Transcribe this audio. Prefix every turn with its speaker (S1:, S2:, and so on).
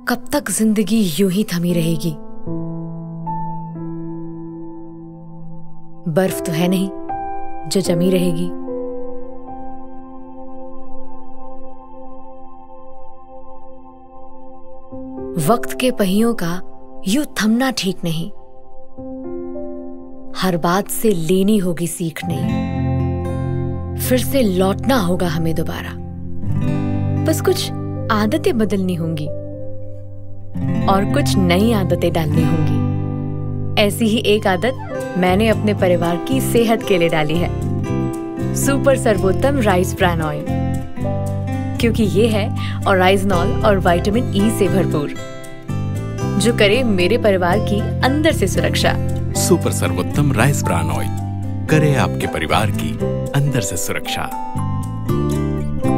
S1: कब तक जिंदगी यूं ही थमी रहेगी? बर्फ तो है नहीं जो जमी रहेगी। वक्त के पहियों का यूं थमना ठीक नहीं, हर बात से लेनी होगी सीख नहीं, फिर से लौटना होगा हमें दोबारा। बस कुछ आदतें बदलनी होंगी और कुछ नई आदतें डालनी होंगी। ऐसी ही एक आदत मैंने अपने परिवार की सेहत के लिए डाली है, सुपर सर्वोत्तम राइस ब्रान ऑयल, क्योंकि ये है ओराइजनॉल और विटामिन ई से भरपूर, जो करे मेरे परिवार की अंदर से सुरक्षा।
S2: सुपर सर्वोत्तम राइस ब्रान ऑयल करे आपके परिवार की अंदर से सुरक्षा।